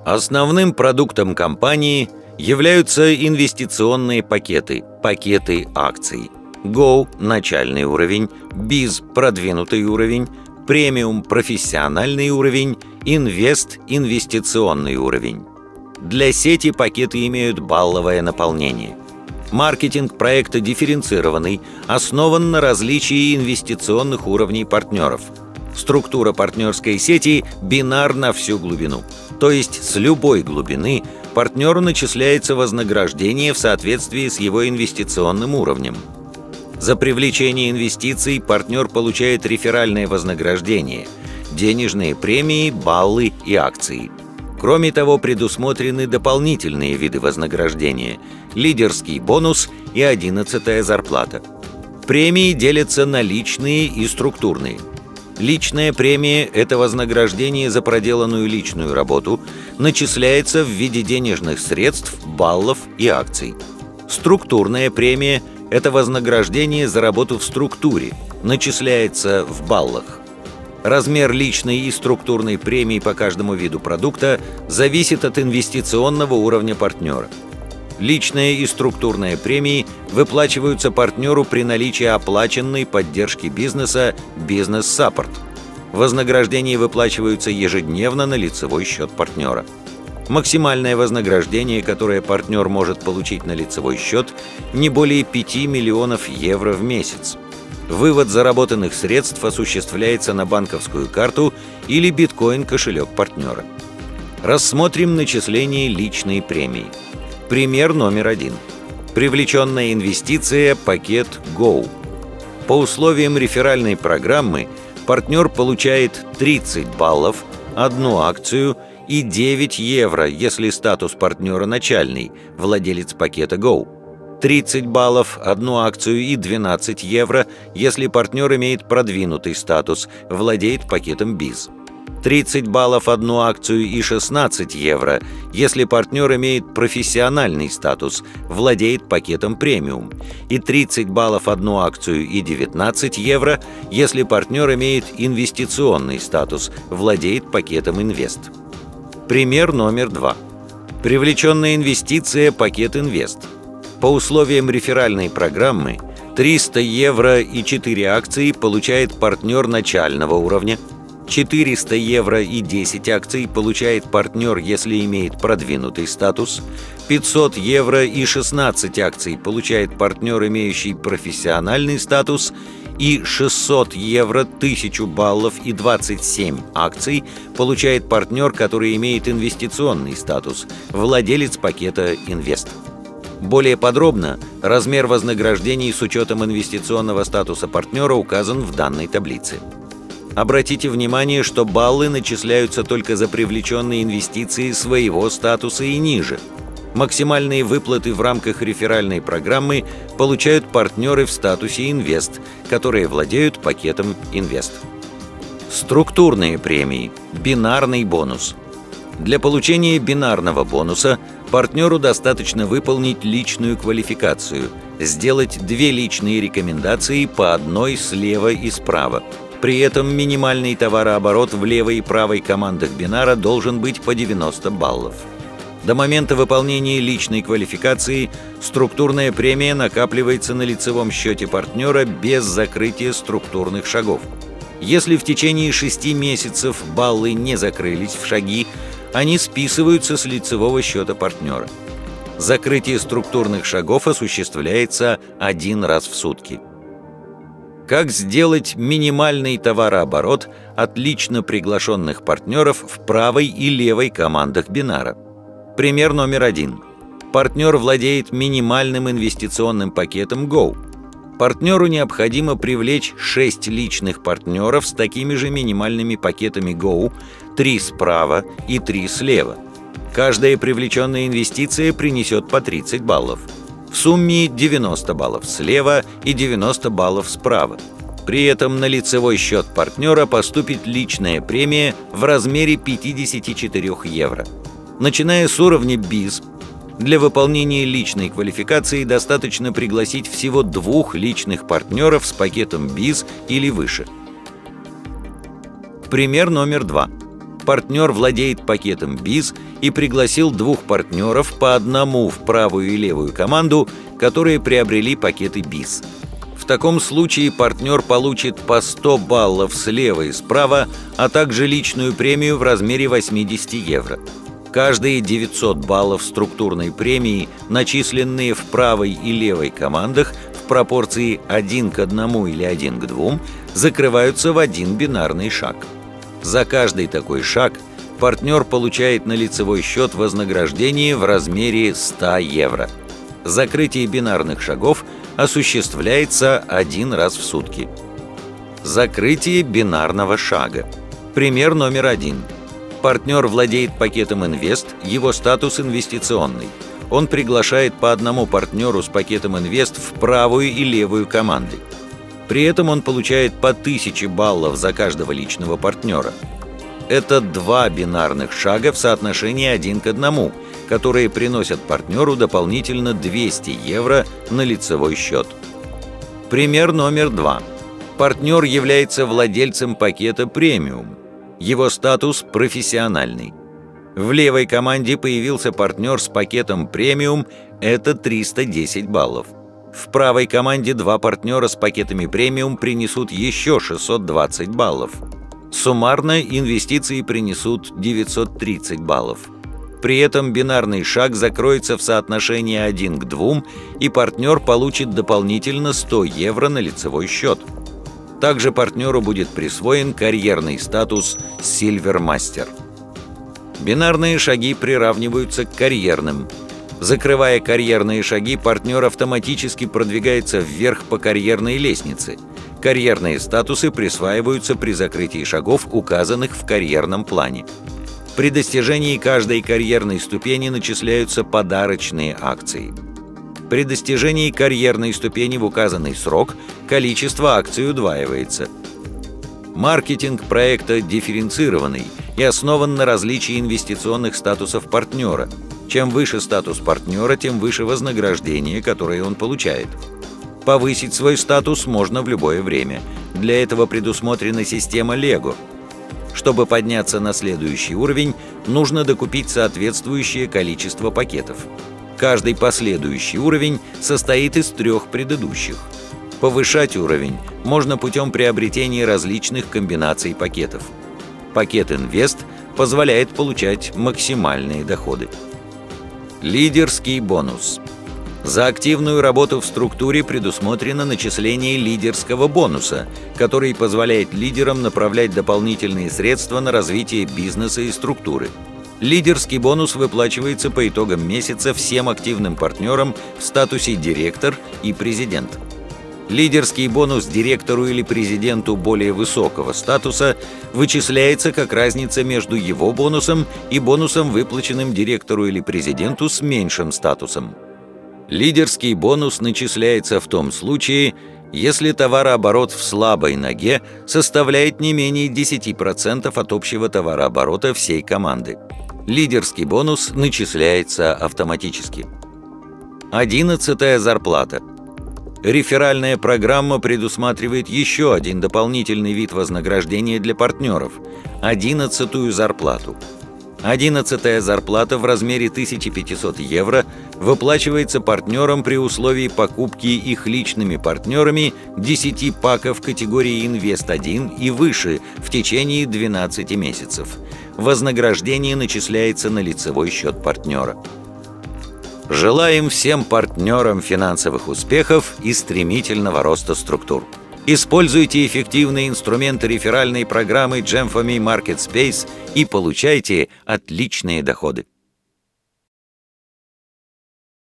Основным продуктом компании являются инвестиционные пакеты, пакеты акций. Go – начальный уровень, Biz – продвинутый уровень, Premium – профессиональный уровень, Invest – инвестиционный уровень. Для сети пакеты имеют балловое наполнение. Маркетинг проекта дифференцированный, основан на различии инвестиционных уровней партнеров. Структура партнерской сети бинар на всю глубину, то есть с любой глубины партнеру начисляется вознаграждение в соответствии с его инвестиционным уровнем. За привлечение инвестиций партнер получает реферальное вознаграждение, денежные премии, баллы и акции. Кроме того, предусмотрены дополнительные виды вознаграждения – лидерский бонус и 11-я зарплата. Премии делятся на личные и структурные. Личная премия – это вознаграждение за проделанную личную работу, начисляется в виде денежных средств, баллов и акций. Структурная премия – это вознаграждение за работу в структуре, начисляется в баллах. Размер личной и структурной премии по каждому виду продукта зависит от инвестиционного уровня партнера. Личная и структурная премии выплачиваются партнеру при наличии оплаченной поддержки бизнеса «Бизнес-саппорт». Вознаграждения выплачиваются ежедневно на лицевой счет партнера. Максимальное вознаграждение, которое партнер может получить на лицевой счет, не более 5 миллионов евро в месяц. Вывод заработанных средств осуществляется на банковскую карту или биткоин-кошелек партнера. Рассмотрим начисление личной премии. Пример номер 1. Привлеченная инвестиция пакет Go. По условиям реферальной программы партнер получает 30 баллов, 1 акцию и 9 евро, если статус партнера начальный, владелец пакета Go. 30 баллов, 1 акцию и 12 евро, если партнер имеет продвинутый статус, владеет пакетом Biz. 30 баллов, 1 акцию и 16 евро, если партнер имеет профессиональный статус, владеет пакетом Premium. И 30 баллов, 1 акцию и 19 евро, если партнер имеет инвестиционный статус, владеет пакетом Invest. Пример номер 2. Привлеченная инвестиция пакет Invest. По условиям реферальной программы 300 евро и 4 акции получает партнер начального уровня, 400 евро и 10 акций получает партнер, если имеет продвинутый статус, 500 евро и 16 акций получает партнер, имеющий профессиональный статус, и 600 евро, 1000 баллов и 27 акций получает партнер, который имеет инвестиционный статус, владелец пакета Invest. Более подробно размер вознаграждений с учетом инвестиционного статуса партнера указан в данной таблице. Обратите внимание, что баллы начисляются только за привлеченные инвестиции своего статуса и ниже. Максимальные выплаты в рамках реферальной программы получают партнеры в статусе Invest, которые владеют пакетом Invest. Структурные премии. Бинарный бонус. Для получения бинарного бонуса партнеру достаточно выполнить личную квалификацию, сделать 2 личные рекомендации по одной слева и справа. При этом минимальный товарооборот в левой и правой командах бинара должен быть по 90 баллов. До момента выполнения личной квалификации структурная премия накапливается на лицевом счете партнера без закрытия структурных шагов. Если в течение 6 месяцев баллы не закрылись в шаги, они списываются с лицевого счета партнера. Закрытие структурных шагов осуществляется 1 раз в сутки. Как сделать минимальный товарооборот от лично приглашенных партнеров в правой и левой командах бинара? Пример номер 1. Партнер владеет минимальным инвестиционным пакетом Go. Партнеру необходимо привлечь 6 личных партнеров с такими же минимальными пакетами Go, 3 справа и 3 слева. Каждая привлеченная инвестиция принесет по 30 баллов. В сумме 90 баллов слева и 90 баллов справа. При этом на лицевой счет партнера поступит личная премия в размере 54 евро. Начиная с уровня Biz, для выполнения личной квалификации достаточно пригласить всего 2 личных партнеров с пакетом Biz или выше. Пример номер 2. партнер владеет пакетом BIZ и пригласил двух партнеров по одному в правую и левую команду, которые приобрели пакеты BIZ. В таком случае партнер получит по 100 баллов слева и справа, а также личную премию в размере 80 евро. Каждые 900 баллов структурной премии, начисленные в правой и левой командах в пропорции 1 к 1 или 1 к 2, закрываются в один бинарный шаг. За каждый такой шаг партнер получает на лицевой счет вознаграждение в размере 100 евро. Закрытие бинарных шагов осуществляется один раз в сутки. Закрытие бинарного шага. Пример номер 1. Партнер владеет пакетом Инвест, его статус инвестиционный. Он приглашает по одному партнеру с пакетом Инвест в правую и левую команды. При этом он получает по 1000 баллов за каждого личного партнера. Это два бинарных шага в соотношении 1 к 1, которые приносят партнеру дополнительно 200 евро на лицевой счет. Пример номер 2. Партнер является владельцем пакета премиум. Его статус профессиональный. В левой команде появился партнер с пакетом премиум, это 310 баллов. В правой команде два партнера с пакетами премиум принесут еще 620 баллов. Суммарно инвестиции принесут 930 баллов. При этом бинарный шаг закроется в соотношении 1 к 2, и партнер получит дополнительно 100 евро на лицевой счет. Также партнеру будет присвоен карьерный статус Silver Master. Бинарные шаги приравниваются к карьерным. Закрывая карьерные шаги, партнер автоматически продвигается вверх по карьерной лестнице. Карьерные статусы присваиваются при закрытии шагов, указанных в карьерном плане. При достижении каждой карьерной ступени начисляются подарочные акции. При достижении карьерной ступени в указанный срок количество акций удваивается. Маркетинг проекта дифференцированный и основан на различии инвестиционных статусов партнера. Чем выше статус партнера, тем выше вознаграждение, которое он получает. Повысить свой статус можно в любое время. Для этого предусмотрена система Lego. Чтобы подняться на следующий уровень, нужно докупить соответствующее количество пакетов. Каждый последующий уровень состоит из 3 предыдущих. Повышать уровень можно путем приобретения различных комбинаций пакетов. Пакет Инвест позволяет получать максимальные доходы. Лидерский бонус. За активную работу в структуре предусмотрено начисление лидерского бонуса, который позволяет лидерам направлять дополнительные средства на развитие бизнеса и структуры. Лидерский бонус выплачивается по итогам месяца всем активным партнерам в статусе директор и президент. Лидерский бонус директору или президенту более высокого статуса вычисляется как разница между его бонусом и бонусом, выплаченным директору или президенту с меньшим статусом. Лидерский бонус начисляется в том случае, если товарооборот в слабой ноге составляет не менее 10% от общего товарооборота всей команды. Лидерский бонус начисляется автоматически. 11-я зарплата. Реферальная программа предусматривает еще один дополнительный вид вознаграждения для партнеров – 11-ю зарплату. 11-я зарплата в размере 1500 евро выплачивается партнерам при условии покупки их личными партнерами 10 паков категории Инвест-1 и выше в течение 12 месяцев. Вознаграждение начисляется на лицевой счет партнера. Желаем всем партнерам финансовых успехов и стремительного роста структур. Используйте эффективные инструменты реферальной программы Gemfami Market Space и получайте отличные доходы.